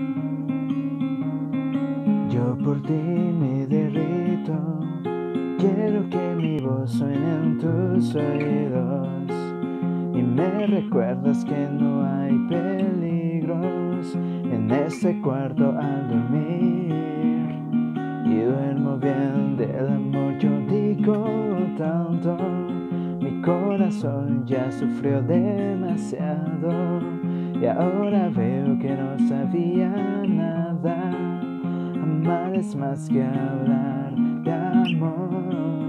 Yo por ti me derrito, quiero que mi voz suene en tus oídos y me recuerdas que no hay peligros en este cuarto al dormir. Y duermo bien del amor, yo digo tanto, mi corazón ya sufrió demasiado y ahora veo que no sabía nada. Amar es más que hablar de amor.